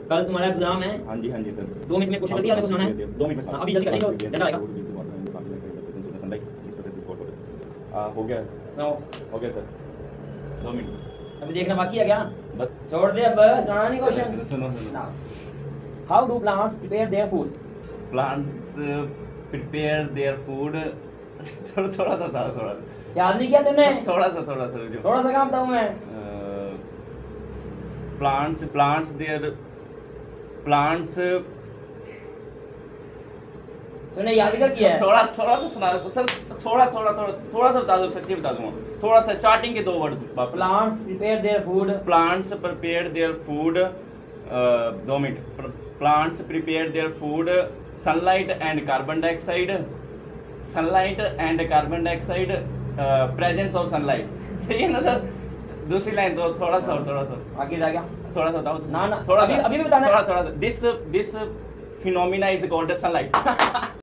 कल तुम्हारा एग्जाम है। हाँ जी सर। 2 मिनट में क्वेश्चन कर दिया, आपने सुनाना है 2 मिनट में। अभी जल्दी करेंगे, जल्दी आएगा। हो गया सुनाओ। हो गया सर, 2 मिनट अभी देखना बाकी है क्या? बस। छोड़ दे, अब सुनाना नहीं क्वेश्चन। सुनो how do plants prepare their food? Plants prepare their food. थोड़ा सा था, थोड़ा याद नहीं किया तुमने? थोड़ा सा थोड़ा सा काम बताऊं मैं। प्लांट्स तूने याद कर किया है? थोड़ा सा सुना सर, थोड़ा सा बता दो, सच्ची बता दूंगा। थोड़ा सा स्टार्टिंग के 2 word. Plants prepare their food. Plants prepare their food. 2 minute. Plants prepare their food sunlight and carbon dioxide. Presence of sunlight. सही है ना सर? दूसरी लाइन दो, थोड़ा सा आगे जा गया। थोड़ा सा बताओ ना थोड़ा अभी भी बताना है। थोड़ा this phenomena is called sunlight.